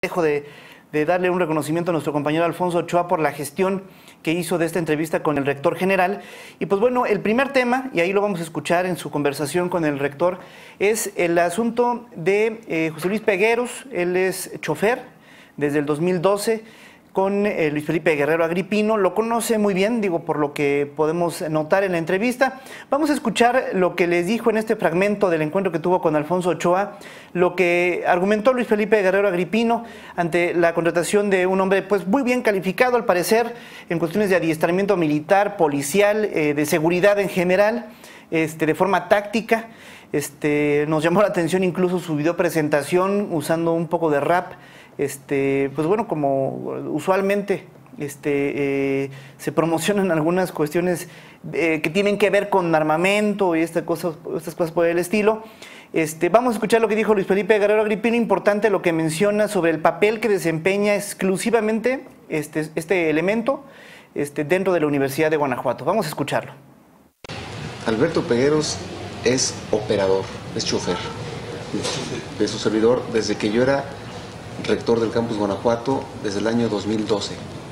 Dejo de darle un reconocimiento a nuestro compañero Alfonso Ochoa por la gestión que hizo de esta entrevista con el rector general. Y pues bueno, el primer tema, y ahí lo vamos a escuchar en su conversación con el rector, es el asunto de José Luis Pegueros. Él es chofer desde el 2012 con Luis Felipe Guerrero Agripino. Lo conoce muy bien, digo, por lo que podemos notar en la entrevista. Vamos a escuchar lo que les dijo en este fragmento del encuentro que tuvo con Alfonso Ochoa, lo que argumentó Luis Felipe Guerrero Agripino ante la contratación de un hombre pues muy bien calificado, al parecer, en cuestiones de adiestramiento militar, policial, de seguridad en general, de forma táctica. Nos llamó la atención incluso su video presentación usando un poco de rap. Pues bueno, como usualmente se promocionan algunas cuestiones que tienen que ver con armamento y estas cosas por el estilo. Vamos a escuchar lo que dijo Luis Felipe Guerrero Agripino. Importante lo que menciona sobre el papel que desempeña exclusivamente este elemento dentro de la Universidad de Guanajuato. Vamos a escucharlo. Alberto Pegueros es operador, es chofer de su servidor desde que yo era rector del campus Guanajuato desde el año 2012.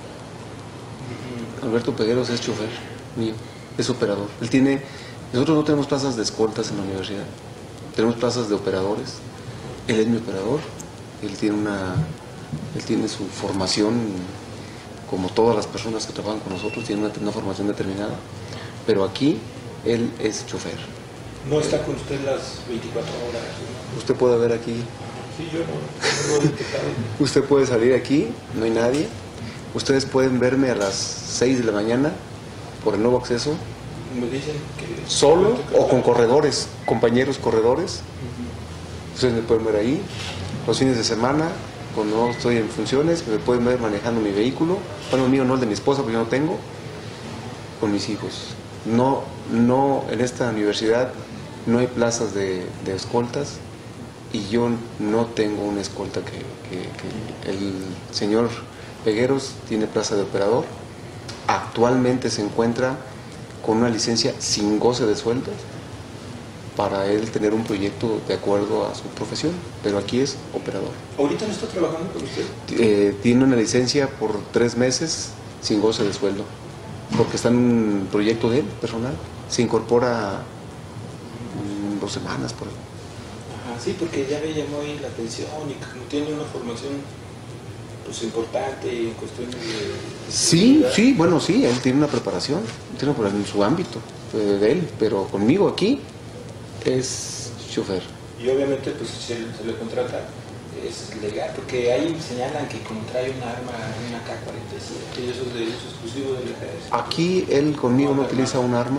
Alberto Pegueros es chofer mío, es operador. Nosotros no tenemos plazas de escoltas en la universidad, tenemos plazas de operadores. Él es mi operador, él tiene su formación, como todas las personas que trabajan con nosotros, tiene una formación determinada, pero aquí él es chofer. ¿No está con usted las 24 horas? Usted puede ver aquí. Sí, yo no lo he detectado. Usted puede salir aquí, no hay nadie. Ustedes pueden verme a las 6 de la mañana por el nuevo acceso. Me dicen que... Solo o con corredores, compañeros corredores. Ustedes me pueden ver ahí. Los fines de semana, cuando no estoy en funciones, me pueden ver manejando mi vehículo. Bueno, el mío no, el de mi esposa, porque yo no tengo. Con mis hijos. No, en esta universidad no hay plazas de escoltas. Y yo no tengo una escolta que el señor Pegueros tiene plaza de operador. Actualmente se encuentra con una licencia sin goce de sueldos para él tener un proyecto de acuerdo a su profesión, pero aquí es operador. ¿Ahorita no está trabajando con usted? Tiene una licencia por 3 meses sin goce de sueldo, porque está en un proyecto de él, personal. Se incorpora 2 semanas por ahí. Sí, porque ya me llamó ahí la atención y como tiene una formación pues importante en cuestiones de... Sí, bueno, sí, él tiene una preparación, en su ámbito de él, pero conmigo aquí es chofer. Y obviamente pues si se le contrata es legal, porque ahí señalan que como trae un arma, una K-47, y eso es de uso exclusivo del ejército. Aquí él conmigo no utiliza un arma,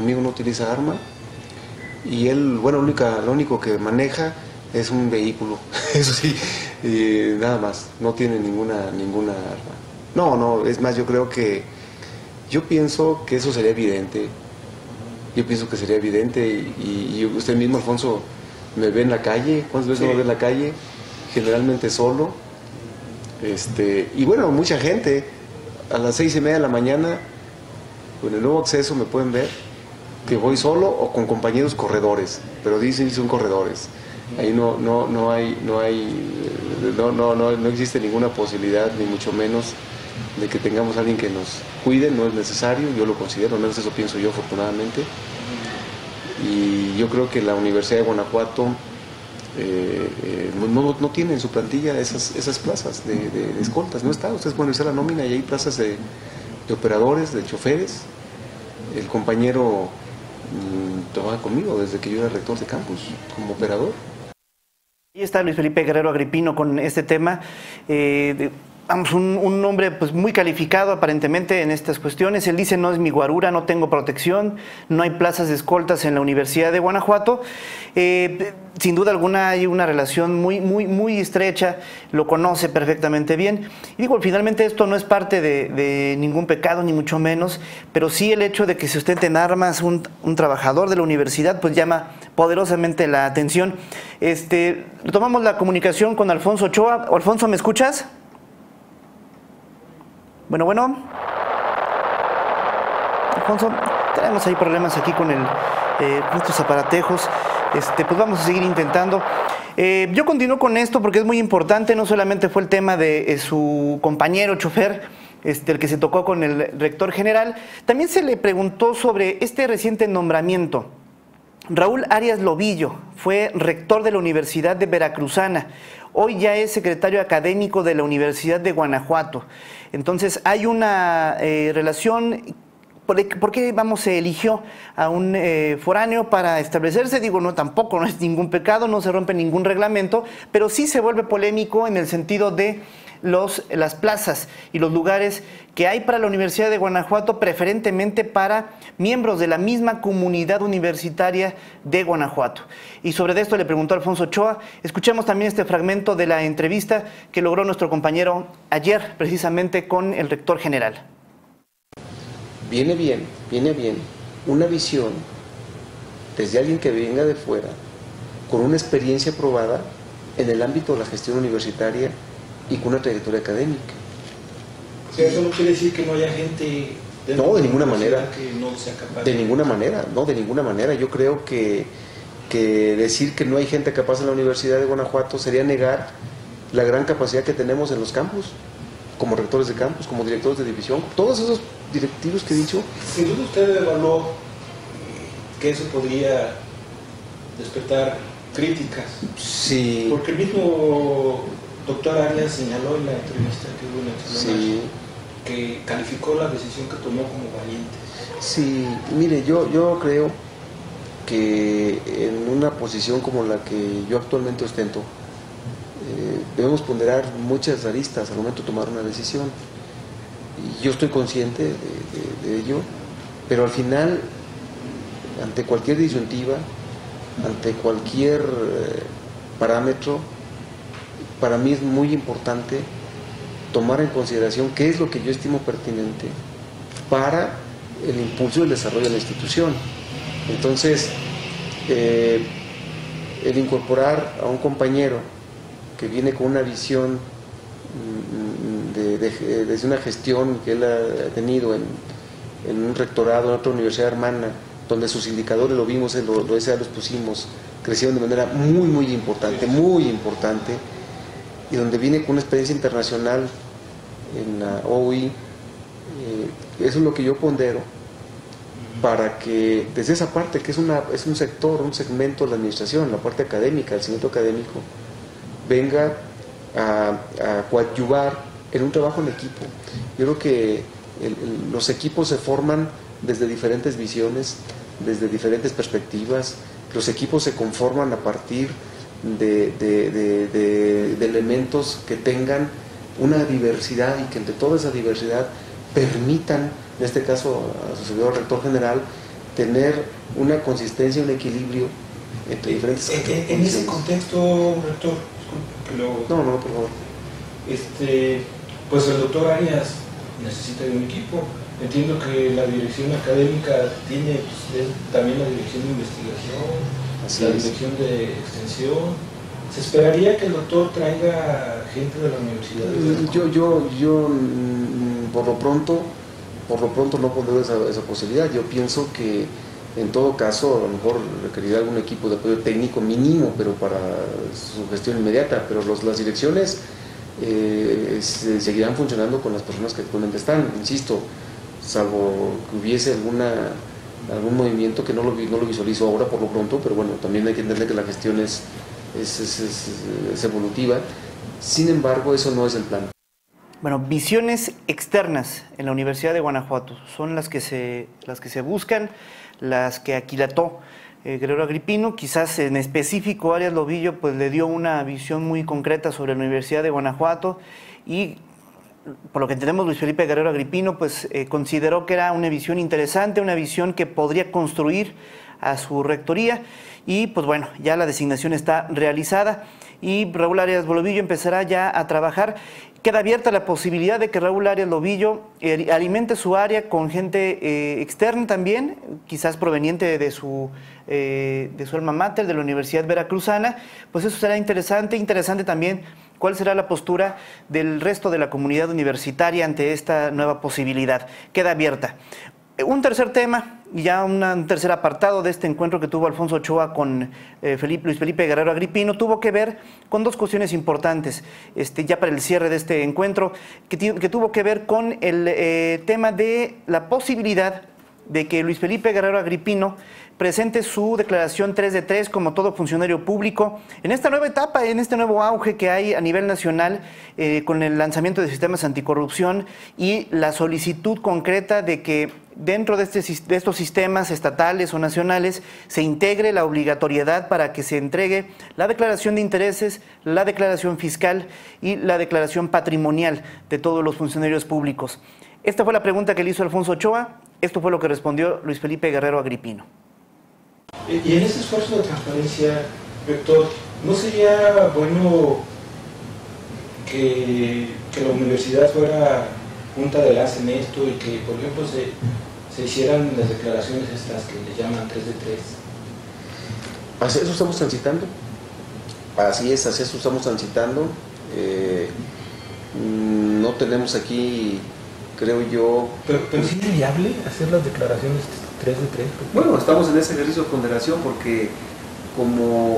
y él, bueno, lo único que maneja es un vehículo, eso sí, y nada más, no tiene ninguna arma. No, es más, yo pienso que eso sería evidente, y usted mismo, Alfonso, me ve en la calle. ¿Cuántas veces me ve en la calle? Generalmente solo, y bueno, mucha gente, a las 6:30 de la mañana, con el nuevo acceso me pueden ver, que voy solo o con compañeros corredores, pero dicen que son corredores. Ahí no existe ninguna posibilidad, ni mucho menos, de que tengamos a alguien que nos cuide. No es necesario, yo lo considero, al menos eso pienso yo, afortunadamente. Y yo creo que la Universidad de Guanajuato no tiene en su plantilla esas plazas de escoltas, no está. Ustedes pueden revisar la nómina y hay plazas de operadores, de choferes. El compañero trabaja conmigo desde que yo era rector de campus, como operador. Ahí está Luis Felipe Guerrero Agripino con este tema. Un hombre pues muy calificado aparentemente en estas cuestiones. Él dice: no es mi guarura, no tengo protección, no hay plazas de escoltas en la Universidad de Guanajuato. Sin duda alguna hay una relación muy estrecha, lo conoce perfectamente bien. Y digo, finalmente esto no es parte de ningún pecado, ni mucho menos, pero sí el hecho de que se ostenten armas un trabajador de la universidad pues llama poderosamente la atención. Tomamos la comunicación con Alfonso Ochoa. Alfonso, ¿me escuchas? Bueno. Alfonso, tenemos ahí problemas aquí con estos aparatejos. Pues vamos a seguir intentando. Yo continúo con esto porque es muy importante, no solamente fue el tema de su compañero chofer, el que se tocó con el rector general, también se le preguntó sobre este reciente nombramiento. Raúl Arias Lobillo fue rector de la Universidad de Veracruzana, hoy ya es secretario académico de la Universidad de Guanajuato. Entonces hay una relación. ¿Por qué se eligió a un foráneo para establecerse? Digo, no, tampoco no es ningún pecado, no se rompe ningún reglamento, pero sí se vuelve polémico en el sentido de las plazas y los lugares que hay para la Universidad de Guanajuato, preferentemente para miembros de la misma comunidad universitaria de Guanajuato. Y sobre esto le preguntó Alfonso Ochoa. Escuchemos también este fragmento de la entrevista que logró nuestro compañero ayer, precisamente con el rector general. Viene bien una visión desde alguien que venga de fuera, con una experiencia probada en el ámbito de la gestión universitaria y con una trayectoria académica. O sea, eso no quiere decir que no haya gente... No, de ninguna manera. Que no sea capaz de ninguna manera. Yo creo que decir que no hay gente capaz en la Universidad de Guanajuato sería negar la gran capacidad que tenemos en los campus, como rectores de campus, como directores de división, todos esos directivos que he dicho. Sin duda usted evaluó que eso podría despertar críticas. Sí. Porque el mismo doctor Arias señaló en la entrevista que hubo en el sí. que calificó la decisión que tomó como valiente. Sí, mire, yo creo que en una posición como la que yo actualmente ostento, debemos ponderar muchas aristas al momento de tomar una decisión. Y yo estoy consciente de ello, pero al final, ante cualquier disyuntiva, ante cualquier parámetro, para mí es muy importante tomar en consideración qué es lo que yo estimo pertinente para el impulso y el desarrollo de la institución. Entonces, el incorporar a un compañero que viene con una visión desde una gestión que él ha tenido en un rectorado, en otra universidad hermana, donde sus indicadores lo vimos, los pusimos, crecieron de manera muy importante, y donde viene con una experiencia internacional en la OUI, eso es lo que yo pondero, para que desde esa parte, que es un sector, un segmento de la administración, la parte académica, el segmento académico, venga a coadyuvar en un trabajo en equipo. Yo creo que los equipos se forman desde diferentes visiones, desde diferentes perspectivas. Los equipos se conforman a partir de elementos que tengan una diversidad y que entre toda esa diversidad permitan, en este caso a su servidor rector general, tener una consistencia, un equilibrio entre diferentes... En ese contexto, rector, que lo... No, por favor. Pues el doctor Arias necesita de un equipo. Entiendo que la dirección académica tiene también la dirección de investigación, dirección de extensión. ¿Se esperaría que el doctor traiga gente de la universidad? Yo por lo pronto no pondré esa posibilidad. Yo pienso que en todo caso a lo mejor requerirá algún equipo de apoyo técnico mínimo, pero para su gestión inmediata, pero las direcciones seguirán funcionando con las personas que actualmente están, insisto, salvo que hubiese algún movimiento que no lo visualizo ahora por lo pronto, pero bueno, también hay que entender que la gestión es evolutiva. Sin embargo, eso no es el plan. Bueno, visiones externas en la Universidad de Guanajuato son las que se buscan, las que aquilató Gregorio Agripino. Quizás en específico Arias Lobillo pues le dio una visión muy concreta sobre la Universidad de Guanajuato, y por lo que entendemos Luis Felipe Guerrero Agripino pues consideró que era una visión interesante, una visión que podría construir a su rectoría, y pues bueno, ya la designación está realizada y Raúl Arias Lobillo empezará ya a trabajar. Queda abierta la posibilidad de que Raúl Arias Lobillo alimente su área con gente externa también, quizás proveniente de su alma mater, de la Universidad Veracruzana. Pues eso será interesante también cuál será la postura del resto de la comunidad universitaria ante esta nueva posibilidad. Queda abierta. Un tercer tema ya un tercer apartado de este encuentro que tuvo Alfonso Ochoa con Luis Felipe Guerrero Agripino tuvo que ver con dos cuestiones importantes, ya para el cierre de este encuentro, que tuvo que ver con el tema de la posibilidad de que Luis Felipe Guerrero Agripino presente su declaración 3 de 3 como todo funcionario público en esta nueva etapa, en este nuevo auge que hay a nivel nacional con el lanzamiento de sistemas anticorrupción y la solicitud concreta de que dentro de estos sistemas estatales o nacionales se integre la obligatoriedad para que se entregue la declaración de intereses, la declaración fiscal y la declaración patrimonial de todos los funcionarios públicos. Esta fue la pregunta que le hizo Alfonso Ochoa, esto fue lo que respondió Luis Felipe Guerrero Agripino. Y en ese esfuerzo de transparencia, rector, ¿no sería bueno que la universidad fuera punta de lanza en esto y que, por ejemplo, se hicieran las declaraciones estas que le llaman 3 de 3? Hacia eso estamos transitando. Así es, hacia eso estamos transitando. No tenemos aquí, creo yo... Pero ¿sí es viable hacer las declaraciones 3 de 3? Bueno, estamos en ese ejercicio de ponderación porque como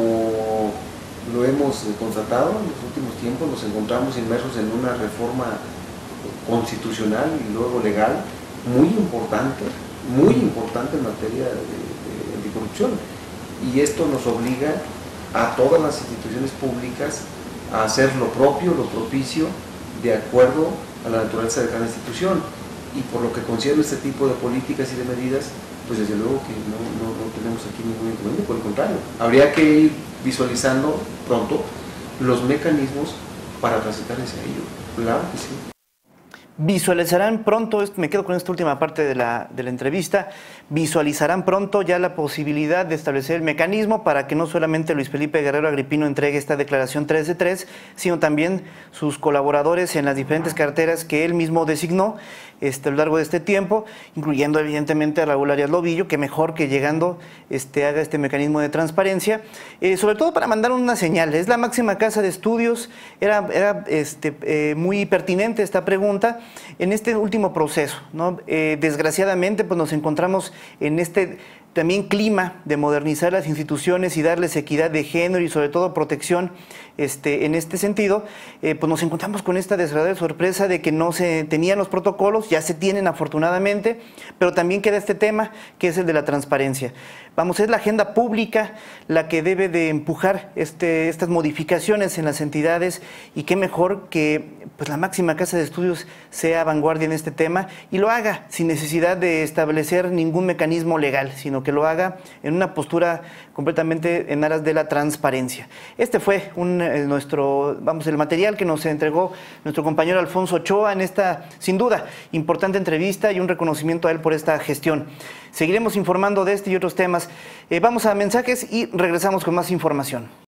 lo hemos constatado en los últimos tiempos, nos encontramos inmersos en una reforma constitucional y luego legal muy importante en materia de anticorrupción. Y esto nos obliga a todas las instituciones públicas a hacer lo propio, lo propicio, de acuerdo a la naturaleza de cada institución. Y por lo que concierne este tipo de políticas y de medidas, pues desde luego que no tenemos aquí ningún inconveniente, por el contrario. Habría que ir visualizando pronto los mecanismos para transitar hacia ello. Claro que sí. Visualizarán pronto, me quedo con esta última parte de la entrevista, visualizarán pronto ya la posibilidad de establecer el mecanismo para que no solamente Luis Felipe Guerrero Agripino entregue esta declaración 3 de 3, sino también sus colaboradores en las diferentes carteras que él mismo designó a lo largo de este tiempo, incluyendo evidentemente a Raúl Arias Lobillo, que mejor que llegando haga este mecanismo de transparencia, sobre todo para mandar una señal. Es la máxima casa de estudios, era muy pertinente esta pregunta en este último proceso, ¿no? Desgraciadamente pues nos encontramos en este también clima de modernizar las instituciones y darles equidad de género y sobre todo protección en este sentido, pues nos encontramos con esta desagradable sorpresa de que no se tenían los protocolos, ya se tienen afortunadamente, pero también queda este tema que es el de la transparencia. Vamos, es la agenda pública la que debe de empujar estas modificaciones en las entidades y qué mejor que pues, la máxima casa de estudios sea vanguardia en este tema y lo haga sin necesidad de establecer ningún mecanismo legal, sino que lo haga en una postura completamente en aras de la transparencia. Este fue el material que nos entregó nuestro compañero Alfonso Ochoa en esta, sin duda, importante entrevista y un reconocimiento a él por esta gestión. Seguiremos informando de este y otros temas. Vamos a mensajes y regresamos con más información.